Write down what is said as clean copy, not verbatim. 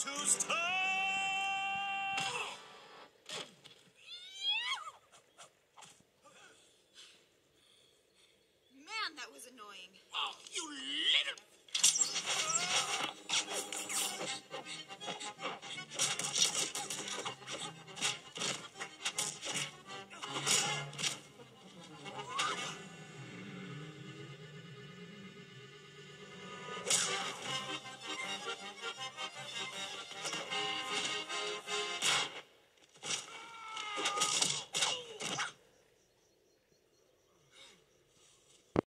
to stop! Man, that was annoying. Oh, you little...